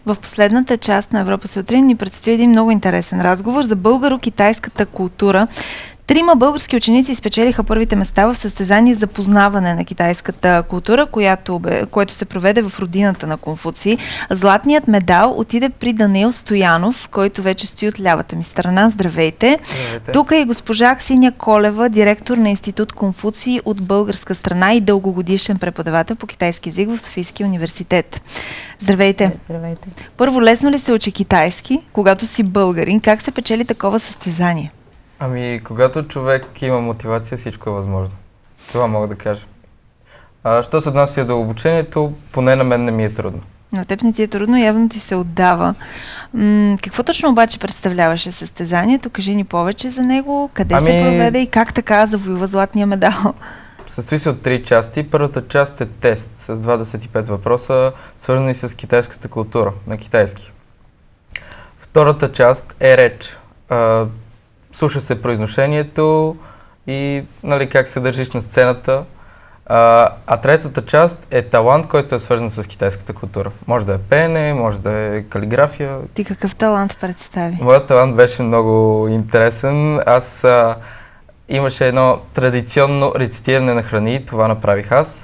В последната част на Европа сутрин ни предстои един много интересен разговор за българо-китайската култура. 3 български ученици спечелиха първите места в състезание за познаване на китайската култура, което се проведе в родината на Конфуций. Златният медал отиде при Даниил Стоянов, който вече стои от лявата ми страна. Здравейте! Здравейте. Тук е госпожа Аксинья Колева, директор на Институт Конфуций от българска страна и дългогодишен преподавател по китайски език в Софийския университет. Здравейте! Здравейте! Първо, лесно ли се учи китайски, когато си българин? Как се печели такова състезание? Ами, когато човек има мотивация, всичко е възможно. Това мога да кажа. Що се отнася до обучението, поне на мен не ми е трудно. На теб не ти е трудно, явно ти се отдава. Какво точно обаче представляваше състезанието? Кажи ни повече за него, къде се проведе и как така завоюва златния медал? Състои се от 3 части. Първата част е тест с 25 въпроса, свързани с китайската култура, на китайски. Втората част е реч. Слуша се произношението и как се държиш на сцената. А третата част е талант, който е свързан с китайската култура. Може да е пеене, може да е калиграфия. Ти какъв талант представи? Моят талант беше много интересен. Аз имаше едно традиционно рецитиране на храни, това направих аз.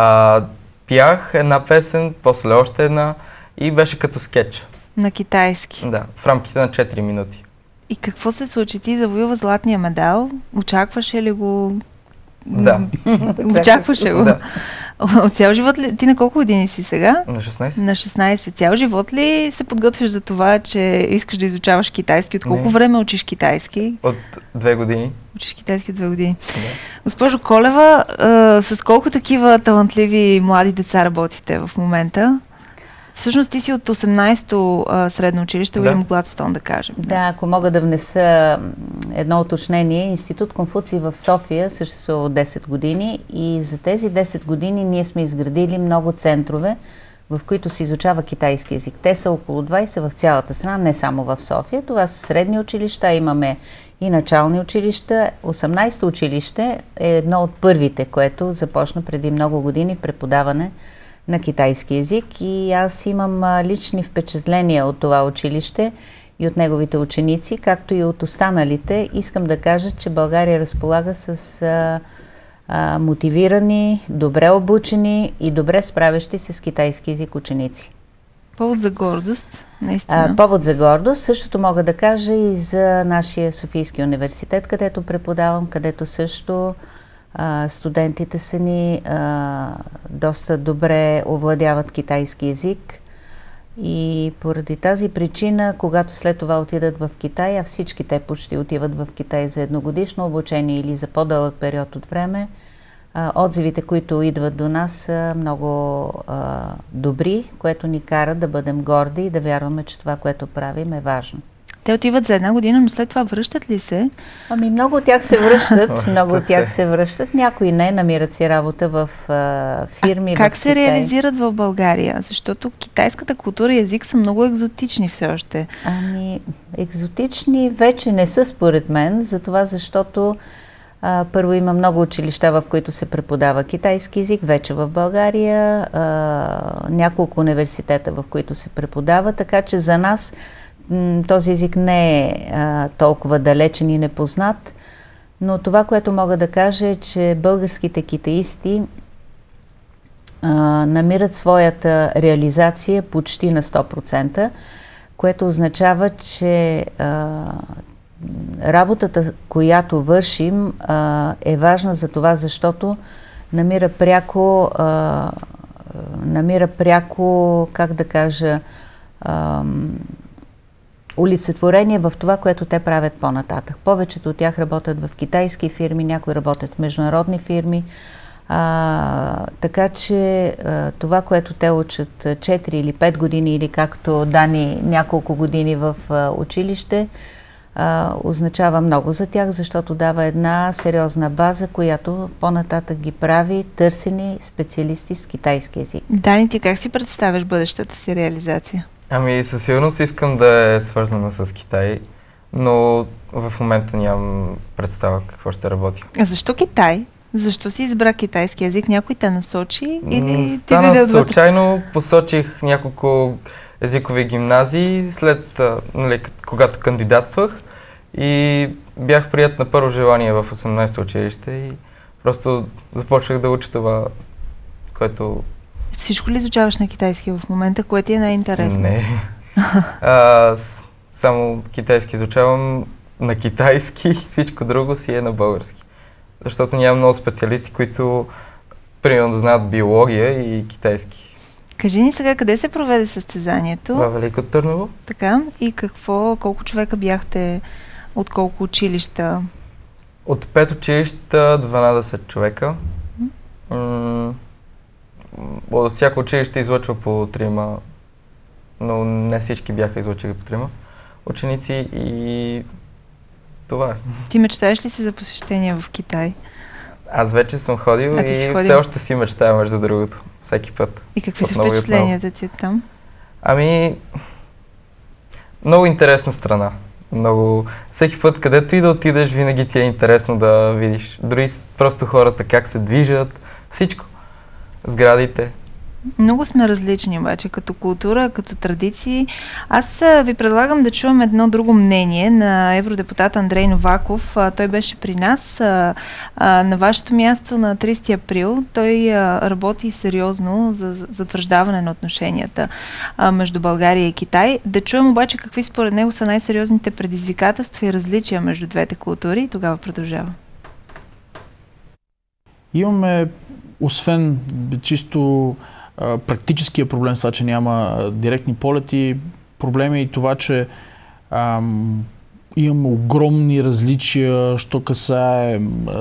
Пях една песен, после още една и беше като скетч. На китайски? Да, в рамките на 4 минути. И какво се случи? Ти завоюва златния медал. Очакваше ли го? Да. Очакваше го? Да. От цял живот ли? Ти на колко години си сега? На 16. На 16. Цял живот ли се подготвяш за това, че искаш да изучаваш китайски? От колко време учиш китайски? От 2 години. Учиш китайски от 2 години. Да. Госпожо Колева, с колко такива талантливи млади деца работите в момента? Всъщност ти си от 18-то средно училище, Уилям Гладстон, да кажем. Да, ако мога да внеса едно уточнение, Институт Конфуций в София съществува от 10 години и за тези 10 години ние сме изградили много центрове, в които се изучава китайски език. Те са около 20 в цялата страна, не само в София. Това са средни училища, имаме и начални училища. 18-то училище е едно от първите, което започна преди много години преподаване на китайски език и аз имам лични впечатления от това училище и от неговите ученици, както и от останалите. Искам да кажа, че България разполага с мотивирани, добре обучени и добре справящи се с китайски език ученици. Повод за гордост, наистина. Повод за гордост. Същото мога да кажа и за нашия Софийски университет, където преподавам, където също студентите са ни доста добре овладяват китайски език и поради тази причина, когато след това отидат в Китай, а всички те почти отиват в Китай за едногодишно обучение или за по-дълъг период от време, отзивите, които идват до нас, са много добри, което ни кара да бъдем горди и да вярваме, че това, което правим, е важно. Те отиват за 1 година, но след това връщат ли се? Ами много от тях се връщат, много от тях се връщат, някои не, намират си работа в фирми. Как се реализират в България? Защото китайската култура и език са много екзотични все още. Ами екзотични вече не са според мен, затова защото първо има много училища, в които се преподава китайски език, вече в България, няколко университета, в които се преподава, така че за нас този език не е толкова далечен и непознат, но това, което мога да кажа е, че българските китаисти намират своята реализация почти на 100%, което означава, че работата, която вършим, е важна за това, защото намира пряко, как да кажа, олицетворение в това, което те правят по-нататък. Повечето от тях работят в китайски фирми, някои работят в международни фирми, така че това, което те учат 4 или 5 години или както Дани няколко години в училище, означава много за тях, защото дава една сериозна база, която по-нататък ги прави търсени специалисти с китайски език. Дани, ти как си представяш бъдещата си реализация? Ами със сигурност искам да е свързана с Китай, но в момента нямам представа какво ще работя. А защо Китай? Защо си избра китайски език? Някой те насочи или стана случайно, посочих няколко езикови гимназии, след, нали, когато кандидатствах и бях прият на първо желание в 18-то училище и просто започнах да уча това, което... Всичко ли изучаваш на китайски в момента, което ти е най-интересно? Не. Само китайски изучавам на китайски, всичко друго си е на български. Защото няма много специалисти, които примерно да знаят биология и китайски. Кажи ни сега, къде се проведе състезанието? Във Велико Търново. Така, и колко човека бяхте, от колко училища? От 5 училища 12 човека. От всяко училище излъчва по 3, но не всички бяха излъчили по 3 ученици и това е. Ти мечтаеш ли си за посещение в Китай? Аз вече съм ходил и все още си мечтая, между другото, всеки път. И какви са впечатленията ти от там? Ами, много интересна страна. Всеки път, където и да отидеш, винаги ти е интересно да видиш. Дори просто хората как се движат, всичко. Сградите. Много сме различни обаче, като култура, като традиции. Аз ви предлагам да чуем едно друго мнение на евродепутат Андрей Новаков. Той беше при нас на вашето място на 30 април. Той работи сериозно за затвърждаване на отношенията между България и Китай. Да чуем обаче какви според него са най-сериозните предизвикателства и различия между двете култури и тогава продължава. Имаме, освен чисто практическия проблем с това, че няма директни полети, проблем е и това, че имаме огромни различия, що касае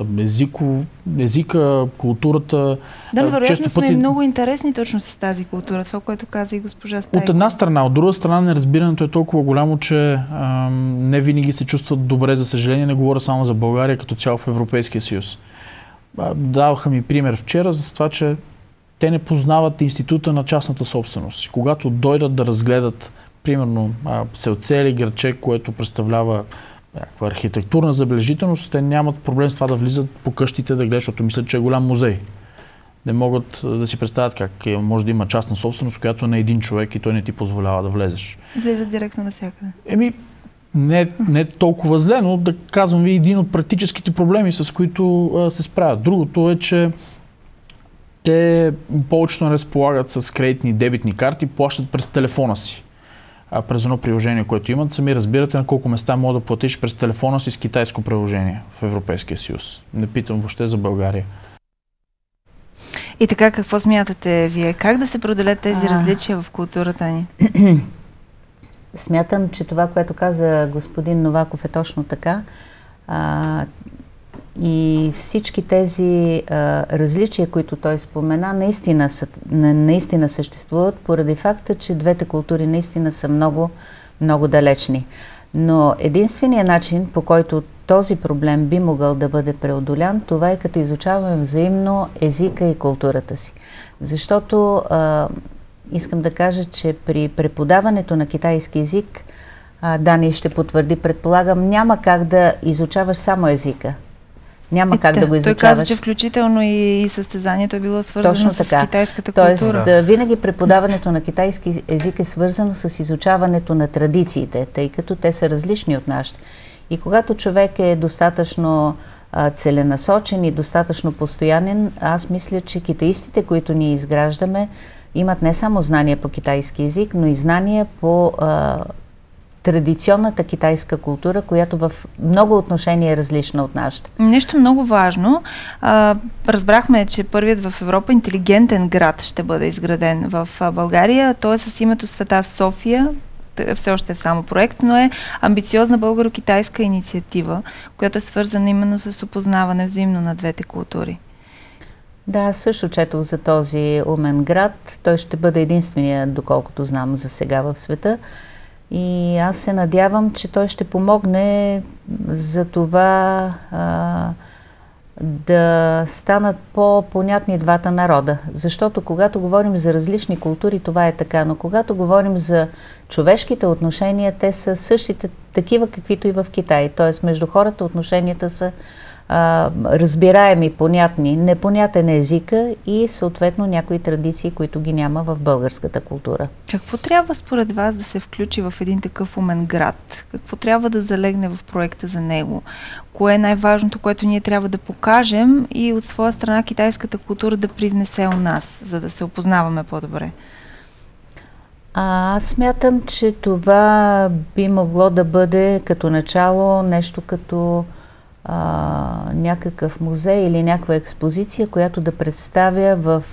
езика, културата. Да, вероятно сме и много интересни точно с тази култура, това, което каза и госпожа Стайкова. От една страна, от друга страна неразбирането е толкова голямо, че не винаги се чувстват добре, за съжаление, не говоря само за България, като цяло в Европейския съюз. Даваха ми пример вчера за това, че те не познават института на частната собственост. Когато дойдат да разгледат, примерно, селце или градче, което представлява някаква архитектурна забележителност, те нямат проблем с това да влизат по къщите да гледат, защото мислят, че е голям музей. Не могат да си представят как може да има частна собственост, която не е един човек и той не ти позволява да влезеш. Влизат директно навсякъде. Не толкова зле, но да казвам ви един от практическите проблеми, с които се справят. Другото е, че те повечето не разполагат с кредитни дебитни карти, плащат през телефона си. През едно приложение, което имат, сами разбирате на колко места мога да платиш през телефона си с китайско приложение в Европейския съюз. Не питам въобще за България. И така, какво смятате вие? Как да се преодолеят тези различия в културата ни? Смятам, че това, което каза господин Новаков, е точно така. И всички тези различия, които той спомена, наистина съществуват, поради факта, че двете култури наистина са много, много далечни. Но единственият начин, по който този проблем би могъл да бъде преодолян, това е като изучаваме взаимно езика и културата си. Защото искам да кажа, че при преподаването на китайски език, Дани ще потвърди, предполагам, няма как да изучаваш само езика. Няма как да го изучаваш. Той каза, че включително и състезанието е било свързано с китайската култура. Тоест, винаги преподаването на китайски език е свързано с изучаването на традициите, тъй като те са различни от нашите. И когато човек е достатъчно целенасочен и достатъчно постоянен, аз мисля, че китаистите, които ние изграждаме, имат не само знания по китайски език, но и знания по традиционната китайска култура, която в много отношения е различна от нашата. Нещо много важно. Разбрахме, че първият в Европа интелигентен град ще бъде изграден в България. Той е с името Света София. Все още е само проект, но е амбициозна българо-китайска инициатива, която е свързана именно с опознаване взаимно на двете култури. Да, също четох за този умен град. Той ще бъде единствения, доколкото знам за сега в света. И аз се надявам, че той ще помогне за това да станат по-понятни двата народа. Защото когато говорим за различни култури, това е така, но когато говорим за човешките отношения, те са същите такива, каквито и в Китай. Тоест между хората отношенията са разбираеми, понятни. Непонятен е езика и съответно някои традиции, които ги няма в българската култура. Какво трябва според вас да се включи в един такъв умен град? Какво трябва да залегне в проекта за него? Кое е най-важното, което ние трябва да покажем и от своя страна китайската култура да привнесе у нас, за да се опознаваме по-добре? Аз смятам, че това би могло да бъде като начало нещо като някакъв музей или някаква експозиция, която да представя в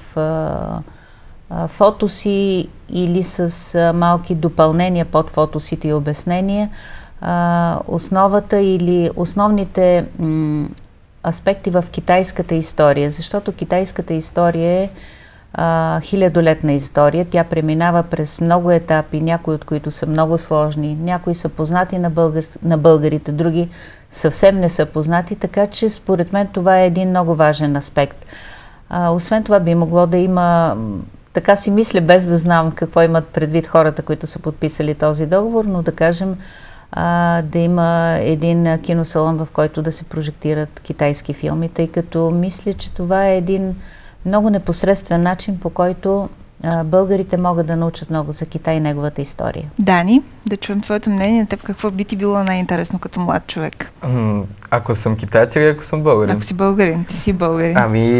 фотоси или с малки допълнения под фотосите и обяснения основата или основните аспекти в китайската история, защото китайската история е хилядолетна история. Тя преминава през много етапи, някои от които са много сложни, някои са познати на българите, други съвсем не са познати, така че според мен това е един много важен аспект. Освен това би могло да има, така си мисля, без да знам какво имат предвид хората, които са подписали този договор, но да кажем да има един киносалон, в който да се прожектират китайски филми, тъй като мисля, че това е един много непосредствен начин, по който българите могат да научат много за Китай и неговата история. Дани, да чуем твоето мнение на теб, какво би ти било най-интересно като млад човек? Ако съм китаец или ако съм българин? Ако си българин, ти си българин.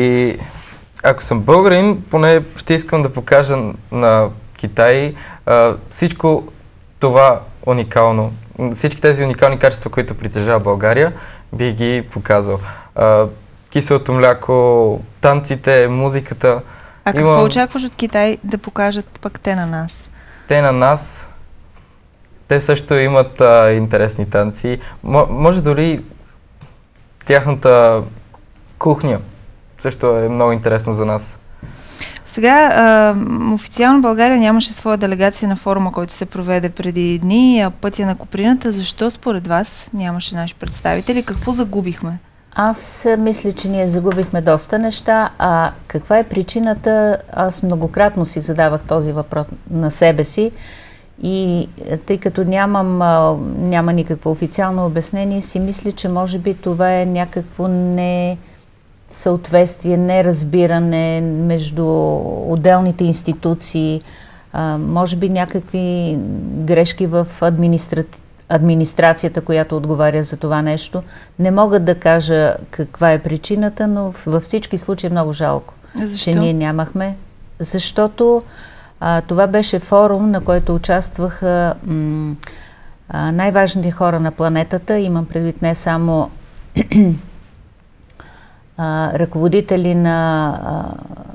Ако съм българин, поне ще искам да покажа на Китай всичко това уникално, всички тези уникални качества, които притежава България, би ги показал. Киселото мляко, танците, музиката. А какво очакваш от Китай да покажат пък те на нас? Те на нас, те също имат интересни танци. Може дори тяхната кухня също е много интересна за нас. Сега официално България нямаше своя делегация на форума, който се проведе преди дни, Пътя на Куприната. Защо според вас нямаше наши представители? Какво загубихме? Аз мисля, че ние загубихме доста неща, а каква е причината? Аз многократно си задавах този въпрос на себе си и тъй като няма никакво официално обяснение, си мисля, че може би това е някакво несъответствие, неразбиране между отделните институции, може би някакви грешки в администрацията, която отговаря за това нещо. Не мога да кажа каква е причината, но във всички случаи е много жалко, че ние нямахме. Защото това беше форум, на който участваха най-важните хора на планетата. Имам предвид не само ръководители на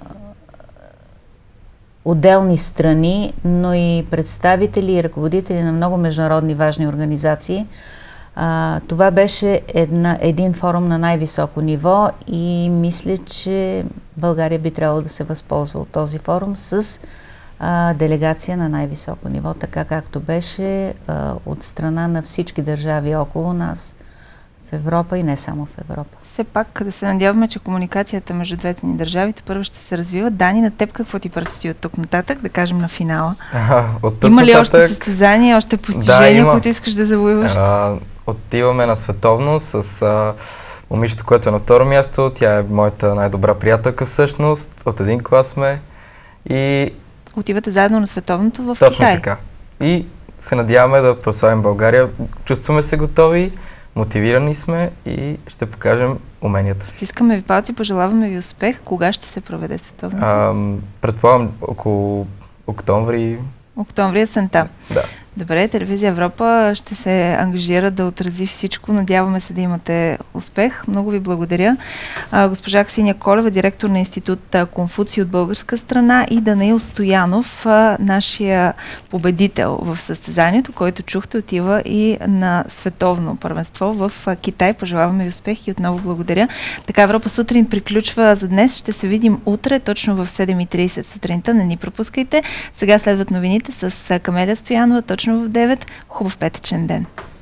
отделни страни, но и представители и ръководители на много международни важни организации. Това беше един форум на най-високо ниво и мисля, че България би трябвало да се възползва от този форум с делегация на най-високо ниво, така както беше от страна на всички държави около нас в Европа и не само в Европа. Все пак да се надяваме, че комуникацията между двете ни държави първо ще се развива. Дани, на теб какво ти предстои от тук нататък, да кажем на финала? Има ли още състезания, още постижения, които искаш да завоюваш? Отиваме на световно с момичето, което е на второ място. Тя е моята най-добра приятелка всъщност. От един клас сме. И отивате заедно на световното в Китай? Точно така. И се надяваме да прославим България. Чувстваме се готови. Мотивирани сме и ще покажем уменията си. Стискаме ви палци, пожелаваме ви успех. Кога ще се проведе световното? Предполагам около октомври. Октомври есента. Да. Добре, Телевизия Европа ще се ангажира да отрази всичко. Надяваме се да имате успех. Много ви благодаря. Госпожа Ксения Колева, директор на Институт Конфуций от българска страна, и Данаил Стоянов, нашия победител в състезанието, който чухте, отива и на световно първенство в Китай. Пожелаваме ви успех и отново благодаря. Така, Европа сутрин приключва за днес. Ще се видим утре, точно в 7:30 сутринта. Не ни пропускайте. Сега следват новините с Камелия Стоянова, точно в 9. Хубав петъчен ден!